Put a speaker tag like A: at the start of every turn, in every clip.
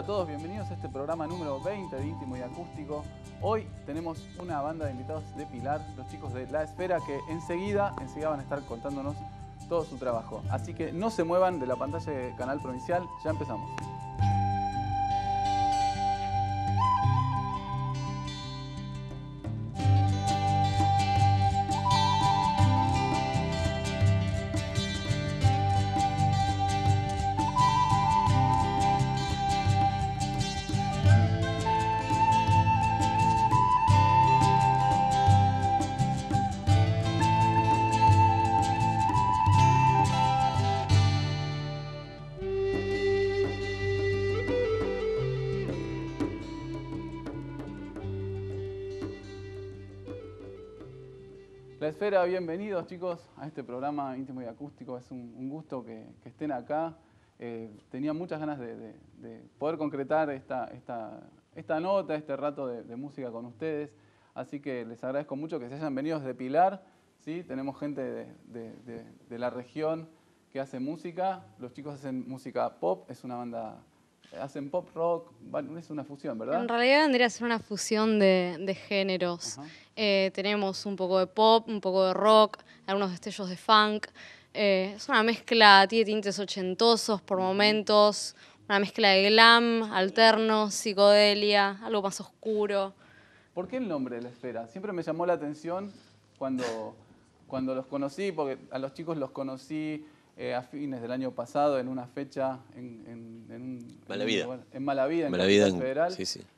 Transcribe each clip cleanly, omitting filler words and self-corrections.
A: todos, bienvenidos a este programa número 20 de Íntimo y Acústico. Hoy tenemos una banda de invitados de Pilar, los chicos de La Esfera, que enseguida van a estar contándonos todo su trabajo. Así que no se muevan de la pantalla de Canal Provincial, ya empezamos. La Esfera, bienvenidos chicos a este programa Íntimo y Acústico. Es un gusto que estén acá. Tenía muchas ganas de poder concretar esta nota, este rato de música con ustedes. Así que les agradezco mucho que se hayan venido desde Pilar. ¿Sí? Tenemos gente de la región que hace música. Los chicos hacen música pop, es una banda... Hacen pop rock, es una fusión, ¿verdad?
B: En realidad vendría a ser una fusión de géneros. Tenemos un poco de pop, un poco de rock, algunos destellos de funk. Es una mezcla, tiene tintes ochentosos por momentos, una mezcla de glam, alterno, psicodelia, algo más oscuro.
A: ¿Por qué el nombre de La Esfera? Siempre me llamó la atención cuando los conocí, porque a los chicos los conocí a fines del año pasado en una fecha en Malavida, en Capital Federal.
C: Sí, sí.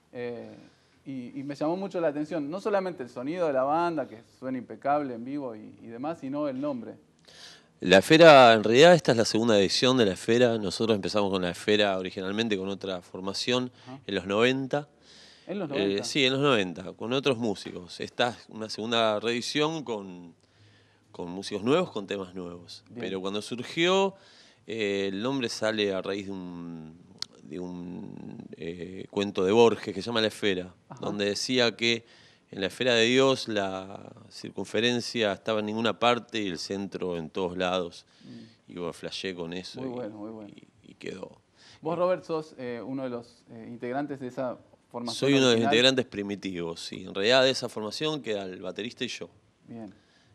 A: Y me llamó mucho la atención, no solamente el sonido de la banda, que suena impecable en vivo y demás, sino el nombre.
C: La Esfera, en realidad esta es la segunda edición de La Esfera. Nosotros empezamos con La Esfera originalmente con otra formación en los 90.
A: ¿En los 90?
C: Sí, en los 90, con otros músicos. Esta es una segunda reedición con músicos nuevos, con temas nuevos. Bien. Pero cuando surgió, el nombre sale a raíz de un cuento de Borges que se llama La Esfera, donde decía que en la esfera de Dios la circunferencia estaba en ninguna parte y el centro en todos lados. Y yo flashé con eso.
A: Muy bueno.
C: Y quedó.
A: Vos, Robert, sos uno de los integrantes de esa formación.
C: Soy uno
A: original.
C: de los integrantes primitivos, sí. En realidad de esa formación queda el baterista y yo.
A: Bien.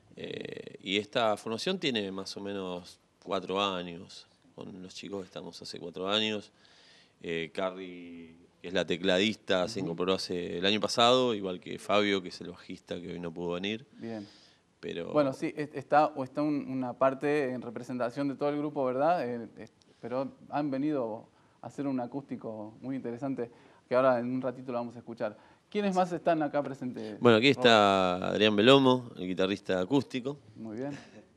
C: Y esta formación tiene más o menos 4 años. Con los chicos estamos hace 4 años. Carrie, que es la tecladista, se incorporó el año pasado, igual que Fabio, que es el bajista, que hoy no pudo venir.
A: Bien.
C: Pero...
A: Bueno, sí, está una parte en representación de todo el grupo, ¿verdad? Pero han venido a hacer un acústico muy interesante, que ahora en un ratito lo vamos a escuchar. ¿Quiénes más están acá presentes?
C: Bueno, aquí está Adrián Belomo, el guitarrista acústico.
A: Muy bien.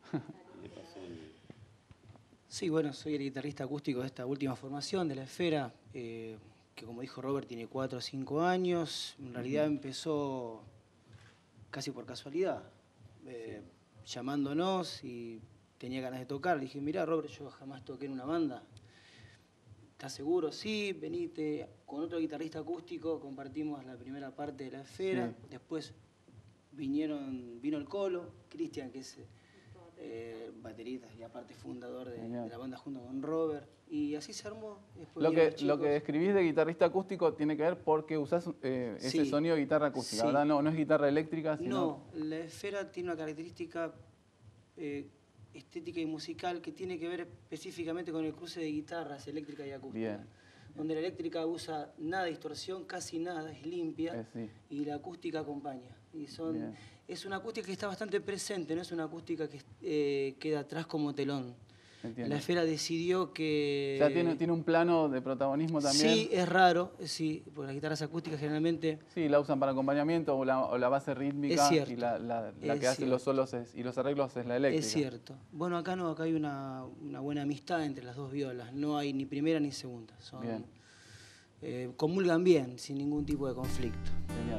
D: Sí, bueno, soy el guitarrista acústico de esta última formación de La Esfera, que como dijo Robert tiene 4 o 5 años. En realidad empezó casi por casualidad, llamándonos y tenía ganas de tocar. Le dije, mirá Robert, yo jamás toqué en una banda. ¿Estás seguro? Sí, venite. Con otro guitarrista acústico compartimos la primera parte de La Esfera. Sí. Después vino el Colo, Cristian, que es baterista y aparte fundador de la banda junto con Robert. Y así se armó. Después
A: lo que describís de guitarrista acústico tiene que ver porque usás ese sonido de guitarra acústica, sí. ¿Verdad? No es guitarra eléctrica, sino...
D: No, La Esfera tiene una característica estética y musical que tiene que ver específicamente con el cruce de guitarras eléctrica y acústica.
A: Bien.
D: Donde la eléctrica usa nada de distorsión, casi nada, es limpia,
A: sí.
D: Y la acústica acompaña. Y es una acústica que está bastante presente, no es una acústica que queda atrás como telón.
A: Entiendo.
D: La Esfera decidió que...
A: O sea, tiene un plano de protagonismo también.
D: Sí, es raro, sí, porque las guitarras acústicas generalmente...
A: Sí, la usan para acompañamiento o la base rítmica.
D: Es cierto.
A: Y la que hace los solos y los arreglos es la eléctrica.
D: Es cierto. Bueno, acá no, acá hay una buena amistad entre las dos violas. No hay ni primera ni segunda. Comulgan bien, sin ningún tipo de conflicto.
A: Genial.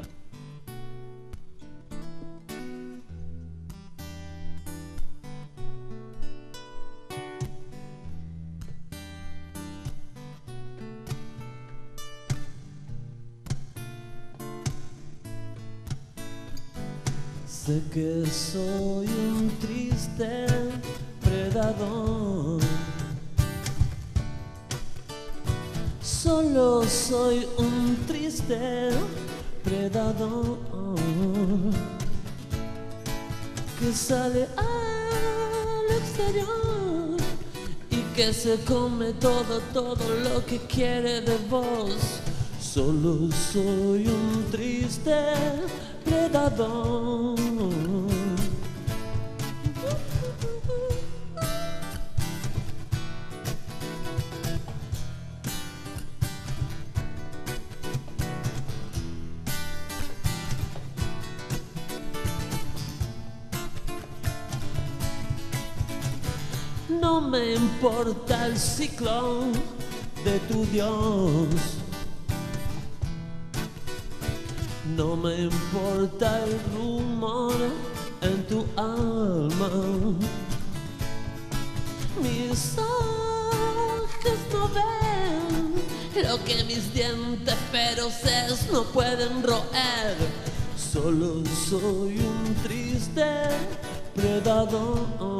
E: Sé que soy un triste predador. Solo soy un triste predador que sale al exterior y que se come todo lo que quiere de vos. Solo soy un triste predador. No me importa el ciclo de tu Dios, no me importa el rumor en tu alma. Mis ojos no ven lo que mis dientes feroces no pueden roer. Solo soy un triste predador.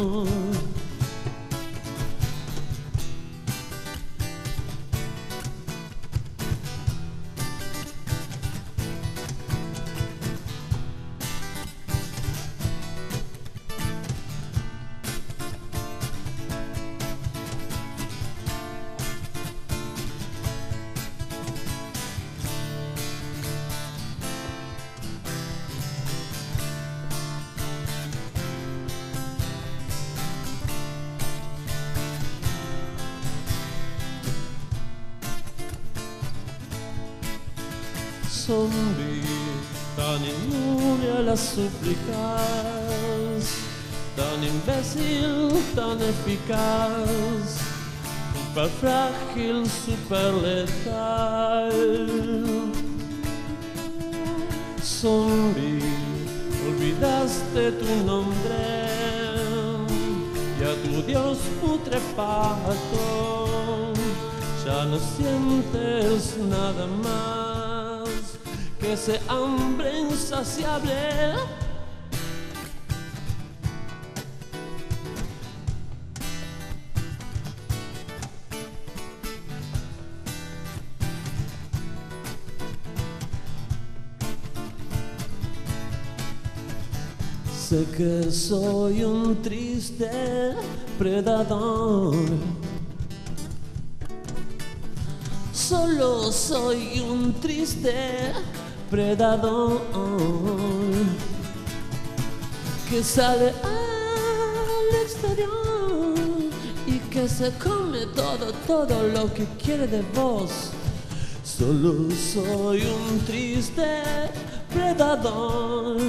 E: Zombie, tan inmune a las súplicas, tan imbécil, tan eficaz, super frágil, super letal. Zombie, olvidaste tu nombre y a tu Dios putrefacto, ya no sientes nada más que ese hambre insaciable. Sé que soy un triste predador. Solo soy un triste predador que sale al exterior y que se come todo lo que quiere de vos. Solo soy un triste predador.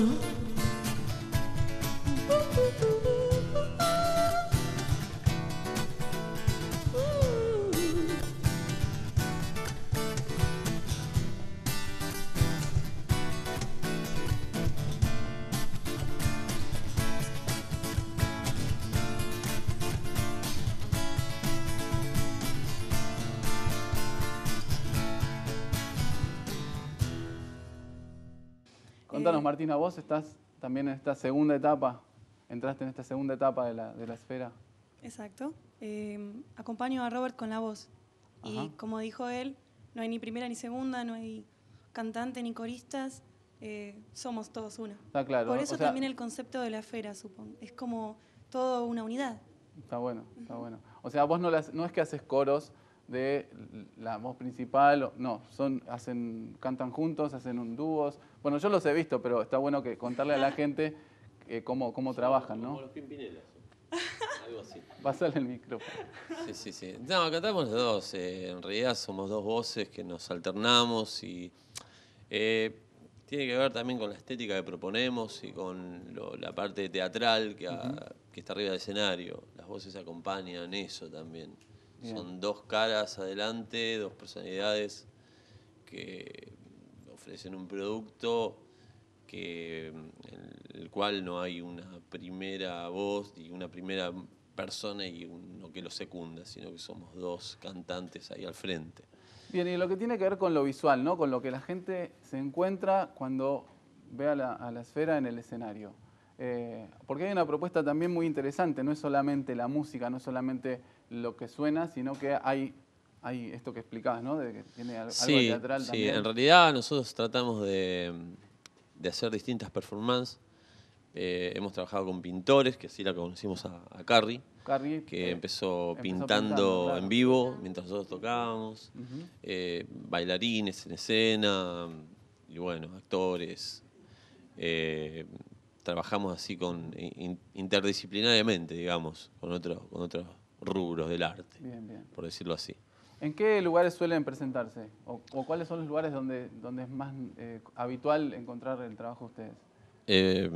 A: Contanos, Martina, vos estás también en esta segunda etapa, entraste en esta segunda etapa de la esfera.
F: Exacto. Acompaño a Robert con la voz.
A: Ajá.
F: Y como dijo él, no hay ni primera ni segunda, no hay cantante ni coristas, somos todos uno.
A: Está claro.
F: Por eso
A: o sea,
F: también el concepto de la esfera, supongo. Es como todo una unidad.
A: Está bueno, está bueno. O sea, vos no es que haces coros de la voz principal, no, cantan juntos, hacen dúos. Bueno, yo los he visto, pero está bueno que contarle a la gente cómo trabajan, ¿no?
C: Como los Pimpinelas. Algo así.
A: Pasale el micrófono.
C: Sí. No, cantamos los dos. En realidad somos dos voces que nos alternamos y tiene que ver también con la estética que proponemos y con la parte teatral que está arriba del escenario. Las voces acompañan eso también. Bien. Son dos caras adelante, dos personalidades que ofrecen un producto en el cual no hay una primera voz y una primera persona y uno que lo secunda, sino que somos dos cantantes ahí al frente.
A: Bien, y lo que tiene que ver con lo visual, ¿no? Con lo que la gente se encuentra cuando ve a la esfera en el escenario. Porque hay una propuesta también muy interesante, no es solamente la música, no es solamente lo que suena, sino que hay hay esto que explicabas, ¿no? De que tiene algo
C: Sí,
A: teatral
C: sí,
A: también.
C: en realidad nosotros tratamos de hacer distintas performances. Hemos trabajado con pintores, que así la conocimos a Carrie, que empezó pintando
A: claro.
C: en vivo mientras nosotros tocábamos, bailarines en escena, y bueno, actores. Trabajamos así interdisciplinariamente, digamos, con otros rubros del arte,
A: bien.
C: por decirlo así.
A: ¿En qué lugares suelen presentarse? ¿O cuáles son los lugares donde es más habitual encontrar el trabajo de ustedes?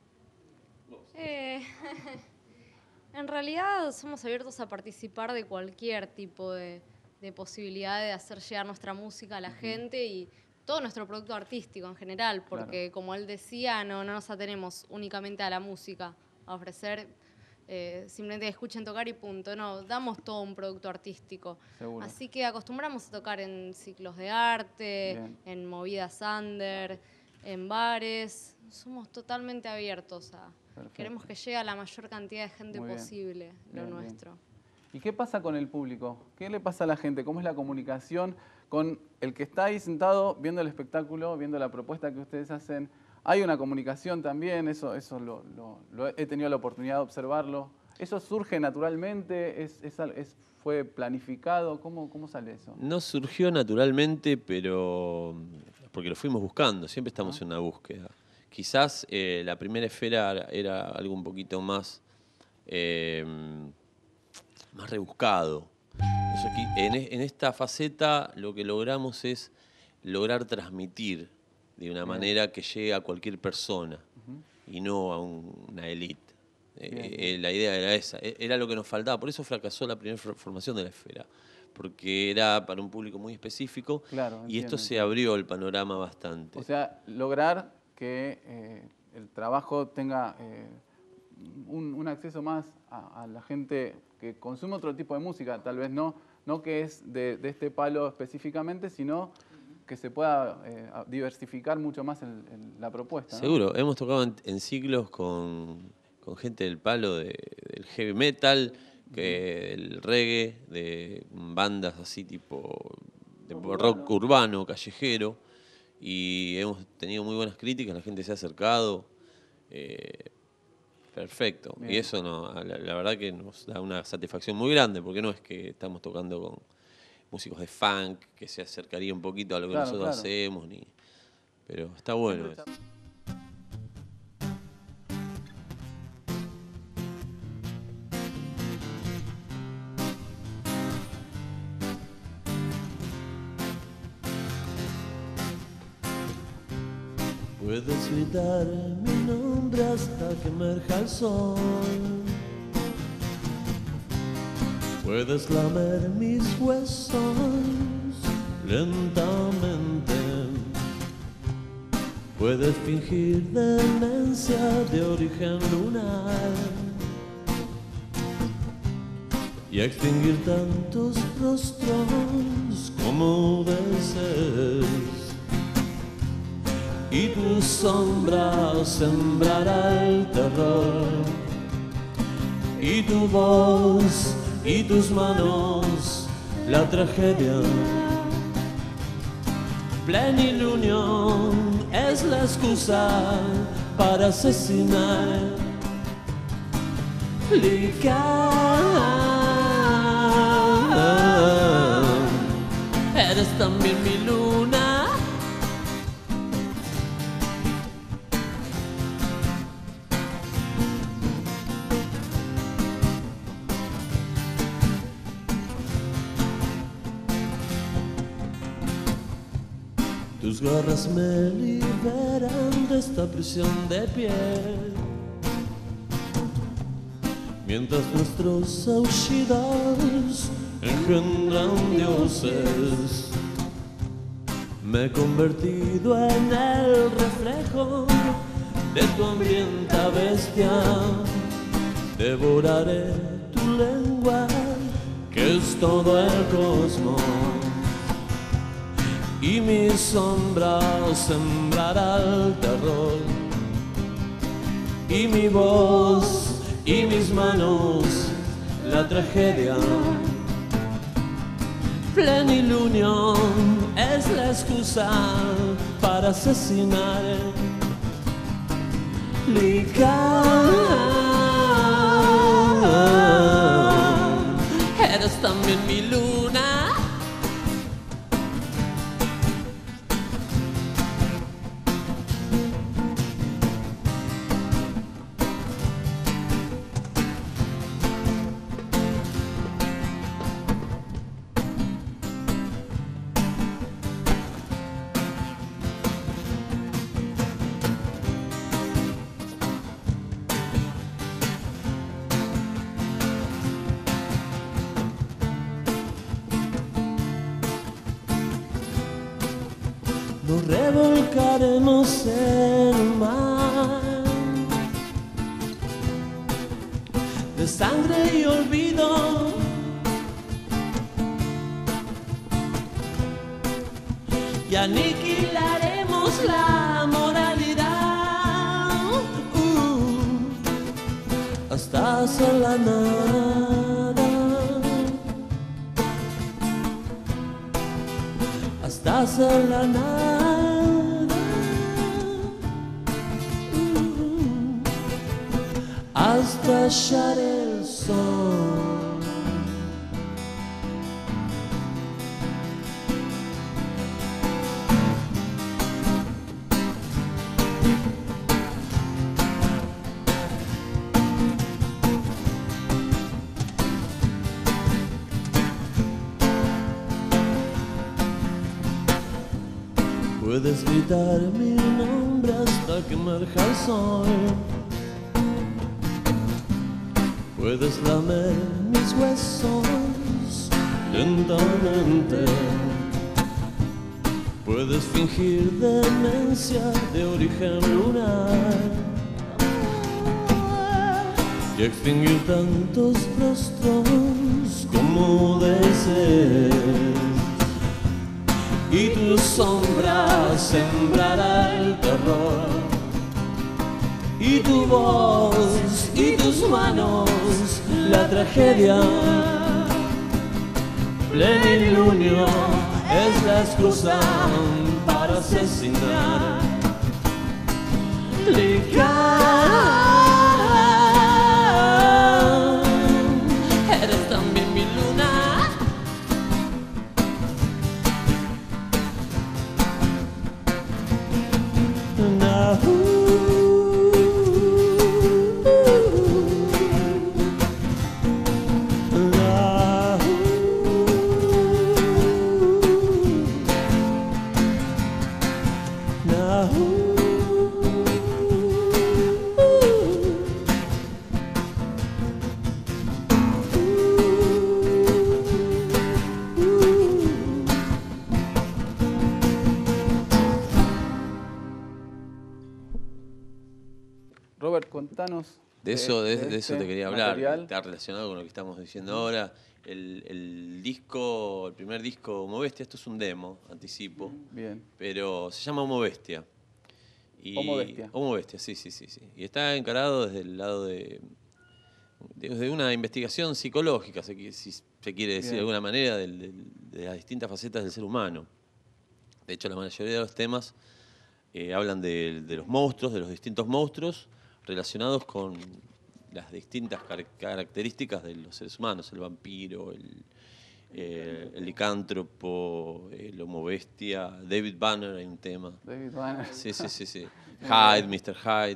B: En realidad somos abiertos a participar de cualquier tipo de posibilidad de hacer llegar nuestra música a la gente y todo nuestro producto artístico en general, porque como él decía, no nos atenemos únicamente a la música, a ofrecer simplemente que escuchen tocar y punto. No, damos todo un producto artístico.
A: Seguro.
B: Así que acostumbramos a tocar en ciclos de arte, en movidas under, en bares. Somos totalmente abiertos a...
A: Perfecto.
B: Queremos que llegue a la mayor cantidad de gente posible lo nuestro.
A: ¿Y qué pasa con el público? ¿Qué le pasa a la gente? ¿Cómo es la comunicación con el que está ahí sentado viendo el espectáculo, viendo la propuesta que ustedes hacen? Hay una comunicación también, eso lo he tenido la oportunidad de observarlo. ¿Eso surge naturalmente? ¿Fue planificado? ¿Cómo sale eso?
C: No surgió naturalmente, pero porque lo fuimos buscando, siempre estamos en una búsqueda. Quizás la primera esfera era algo un poquito más rebuscado. En esta faceta lo que logramos es lograr transmitir de una manera que llegue a cualquier persona y no a una élite. La idea era esa, era lo que nos faltaba. Por eso fracasó la primera formación de la esfera, porque era para un público muy específico.
A: Claro,
C: y esto se abrió el panorama bastante.
A: O sea, lograr que el trabajo tenga un acceso más a la gente que consume otro tipo de música, tal vez no que es de este palo específicamente, sino que se pueda diversificar mucho más la propuesta, ¿no?
C: Seguro, hemos tocado en ciclos con gente del palo del heavy metal, del reggae, de bandas así tipo de rock urbano, callejero, y hemos tenido muy buenas críticas, la gente se ha acercado. Perfecto. Bien. Y eso la verdad que nos da una satisfacción muy grande, porque no es que estamos tocando con músicos de funk, que se acercaría un poquito a lo que nosotros hacemos, pero está bueno eso.
E: Puedes gritar mi nombre hasta que emerja el sol. Puedes lamer mis huesos lentamente. Puedes fingir demencia de origen lunar y extinguir tantos rostros como desees. Y tu sombra sembrará el terror, y tu voz y tus manos la tragedia. Plenilunio es la excusa para asesinar. Eres también mi luna. Tus garras me liberan de esta prisión de piel, mientras nuestros aullidos engendran dioses. Me he convertido en el reflejo de tu hambrienta bestia. Devoraré tu lengua, que es todo el cosmos. Y mi sombra sembrará el terror, y mi voz y mis manos la tragedia. Plenilunio es la excusa para asesinar. Eres también mi luna. Nos revolcaremos en un mar de sangre y olvido. Y aniquilaremos la moralidad hasta hacer la nada, hasta hacer la nada. Hasta hallar el sol. Puedes gritar mi nombre hasta que emerja el sol. Puedes lamer mis huesos lentamente. Puedes fingir demencia de origen lunar y extinguir tantos rostros como desees. Y tu sombra sembrará el terror, y tu voz y tus manos la tragedia. Plenilunio es la excusa para asesinar. Eres también mi luna.
A: Robert, contanos.
C: De eso te quería hablar.
A: material.
C: Está relacionado con lo que estamos diciendo ahora. El disco, el primer disco, Homo Bestia, esto es un demo, anticipo.
A: Bien.
C: Pero se llama Homo Bestia.
A: Homo Bestia.
C: Homo Bestia, sí. Y está encarado desde el lado desde una investigación psicológica, si se quiere decir de alguna manera, de las distintas facetas del ser humano. De hecho, la mayoría de los temas hablan de los monstruos, de los distintos monstruos, relacionados con las distintas características de los seres humanos, el vampiro, el licántropo, el Homo Bestia, David Banner, hay un tema.
A: David Banner.
C: Sí. Hyde, Mr. Hyde.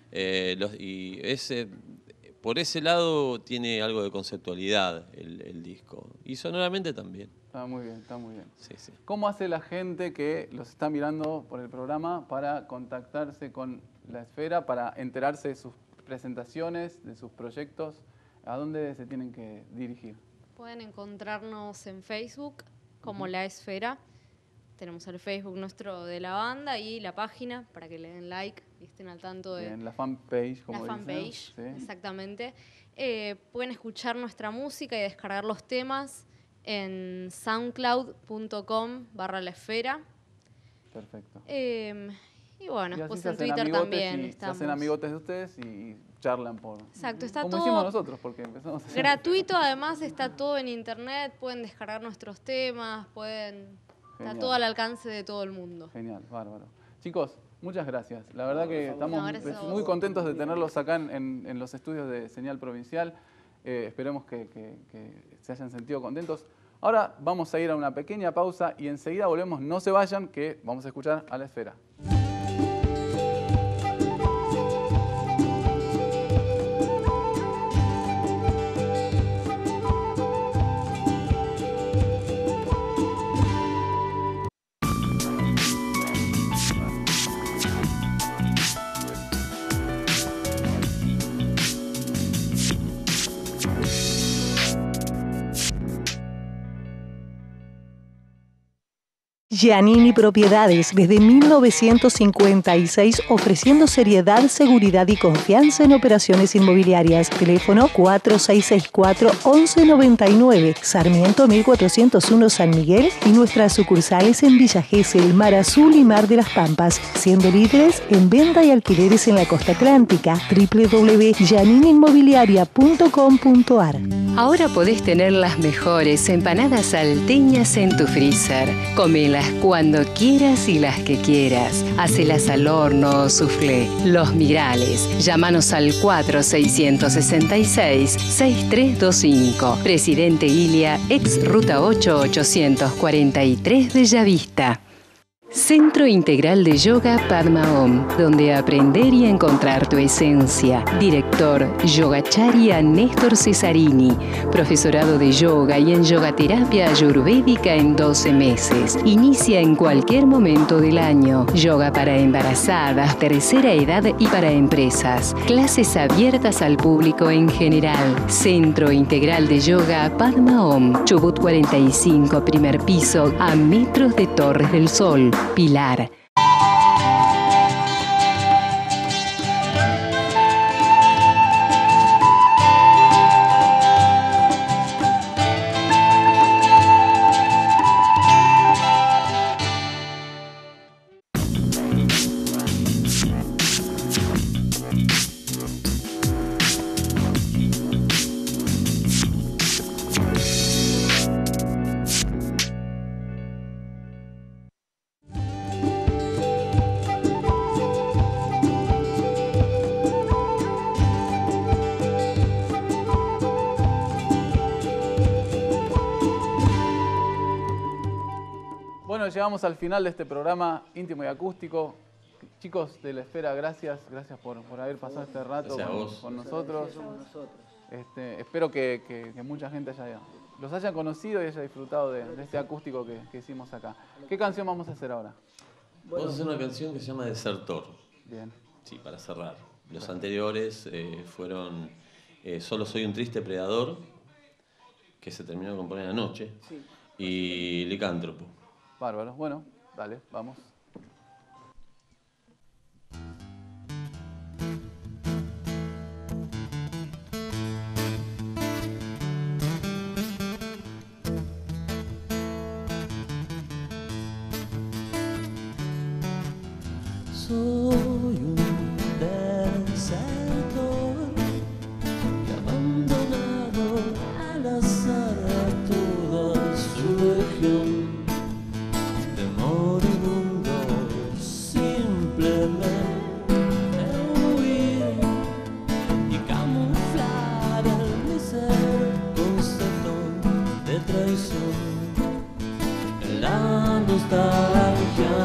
C: Por ese lado tiene algo de conceptualidad el disco. Y sonoramente también.
A: Está muy bien, está muy bien.
C: Sí.
A: ¿Cómo hace la gente que los está mirando por el programa para contactarse con La Esfera, para enterarse de sus presentaciones, de sus proyectos? ¿A dónde se tienen que dirigir?
B: Pueden encontrarnos en Facebook como La Esfera. Tenemos el Facebook nuestro de la banda y la página para que le den like y estén al tanto de
A: la fanpage, como
B: la fanpage,
A: dicen. ¿Sí?
B: Exactamente. Pueden escuchar nuestra música y descargar los temas en soundcloud.com/La Esfera.
A: Perfecto.
B: Y bueno,
A: Y así
B: pues
A: se
B: en
A: hacen
B: Twitter
A: amigotes
B: también
A: se
B: estamos.
A: hacen amigotes de ustedes y charlan por...
B: Exacto, está
A: como
B: todo
A: hicimos nosotros, porque empezamos a hacer...
B: gratuito, además está todo en internet, pueden descargar nuestros temas, está todo al alcance de todo el mundo.
A: Genial, bárbaro. Chicos, muchas gracias. La verdad que estamos muy
B: vos.
A: contentos de tenerlos acá en los estudios de Señal Provincial. Esperemos que se hayan sentido contentos. Ahora vamos a ir a una pequeña pausa y enseguida volvemos. No se vayan, que vamos a escuchar a La Esfera.
G: Giannini Propiedades, desde 1956, ofreciendo seriedad, seguridad y confianza en operaciones inmobiliarias. Teléfono 4664-1199, Sarmiento 1401 San Miguel, y nuestras sucursales en Villa Gesell, Mar Azul y Mar de las Pampas, siendo líderes en venta y alquileres en la costa atlántica. www.gianiniinmobiliaria.com.ar.
H: Ahora podés tener las mejores empanadas salteñas en tu freezer. Comelas cuando quieras y las que quieras. Hacelas al horno o soufflé. Los Migrales. Llámanos al 4666-6325. Presidente Ilia, ex Ruta 8 843 Bellavista. Centro Integral de Yoga Padma Om, donde aprender y encontrar tu esencia. Director Yogacharya Néstor Cesarini. Profesorado de yoga y en yogaterapia ayurvédica en 12 meses. Inicia en cualquier momento del año. Yoga para embarazadas, tercera edad y para empresas. Clases abiertas al público en general. Centro Integral de Yoga Padma Om. Chubut 45, primer piso, a metros de Torres del Sol. Pilar.
A: Bueno, llegamos al final de este programa íntimo y acústico. Chicos de La Esfera, gracias por haber pasado este rato con nosotros. Espero que mucha gente los haya conocido y haya disfrutado de este acústico que hicimos acá. ¿Qué canción vamos a hacer ahora?
C: Vamos a hacer una canción que se llama Desertor.
A: Bien.
C: Sí, para cerrar. Los anteriores fueron Solo soy un triste predador, que se terminó de componer anoche, y Licántropo.
A: Bárbaro. Bueno, dale, vamos.
E: Soy un desertor y abandonado al azar a toda su región. Moribundo, simplemente huir y camuflar el ser concepto de traición en la nostalgia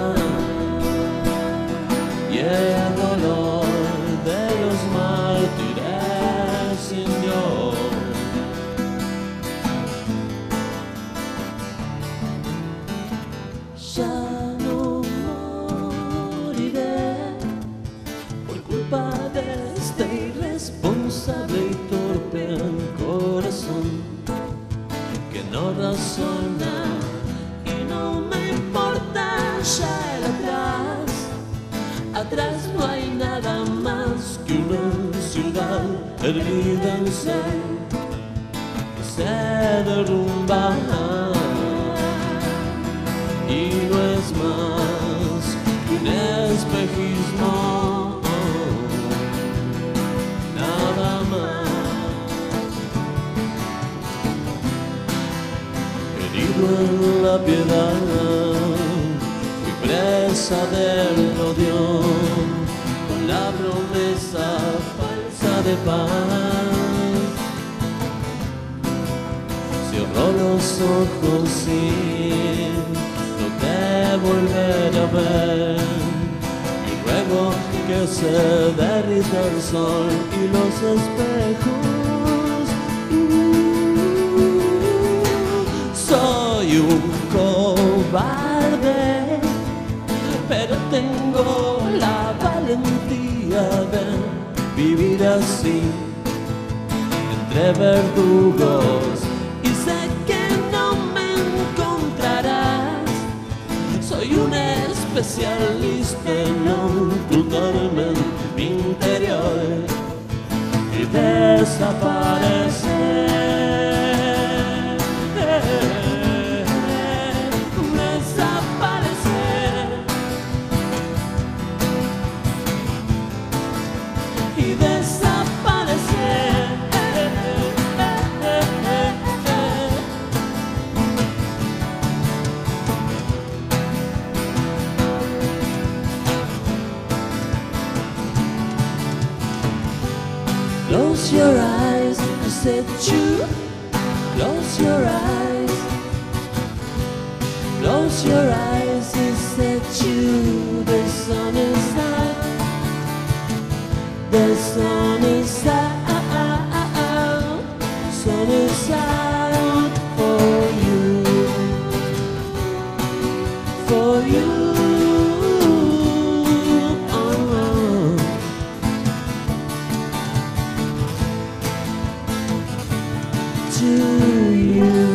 E: y el dolor de los mártires sin Dios. Ya no moriré por culpa de este irresponsable y torpe corazón que no razona y no me importa ya el atrás. Atrás no hay nada más que una ciudad erguida en sed que se derrumba. Y no es más que un espejismo, en la piedad, fui presa del odio, con la promesa falsa de paz. Cierro los ojos y no te volveré a ver, y ruego que se derrita el sol y los espejos. Soy un cobarde, pero tengo la valentía de vivir así, entre verdugos, y sé que no me encontrarás. Soy un especialista en ocultarme en mi interior y desaparecer. Close your eyes, I said you. Close your eyes. Close your eyes, I said you. The sun is out. The sun is out. Sun is out for you. For you. To you.